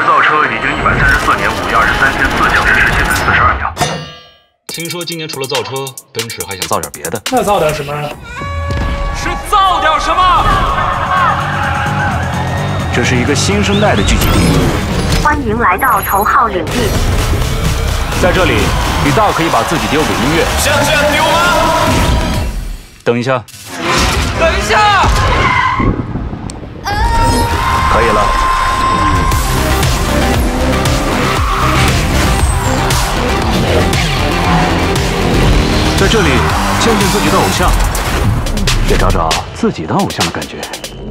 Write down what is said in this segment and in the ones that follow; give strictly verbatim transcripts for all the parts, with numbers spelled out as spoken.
造车已经一百三十四年五月二十三天四小时十七分四十二秒。 听说今年除了造车，奔驰还想造点别的。 那造点什么？ 是造点什么？ 这是一个新生代的聚集地。 欢迎来到头号领地。 在这里，你大可以把自己丢给音乐。 像这样丢吗？ 等一下。 等一下。 可以了。在这里见见自己的偶像，也找找自己的偶像的感觉。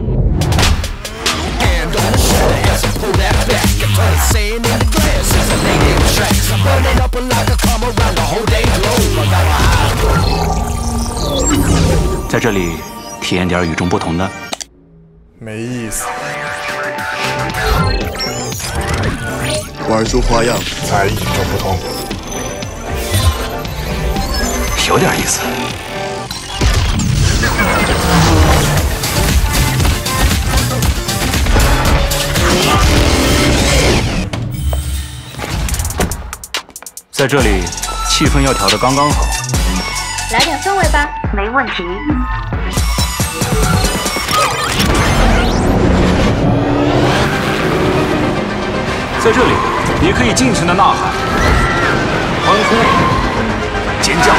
在这里体验点与众不同的。 没意思。 玩出花样才与众不同。 有点意思。在这里，气氛要调得刚刚好。 来点氛围吧，没问题。 在这里，你可以尽情的呐喊、欢呼、尖叫。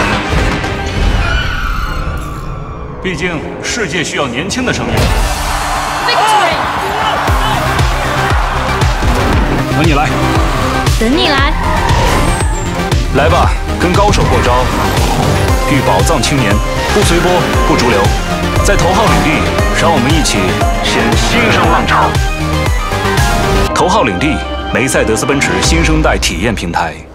毕竟，世界需要年轻的声音。 Victory！ 等你来。 等你来。 来吧，跟高手过招，遇宝藏青年，不随波，不逐流，在头号领地，让我们一起掀新生浪潮。头号领地，梅赛德斯奔驰新生代体验平台。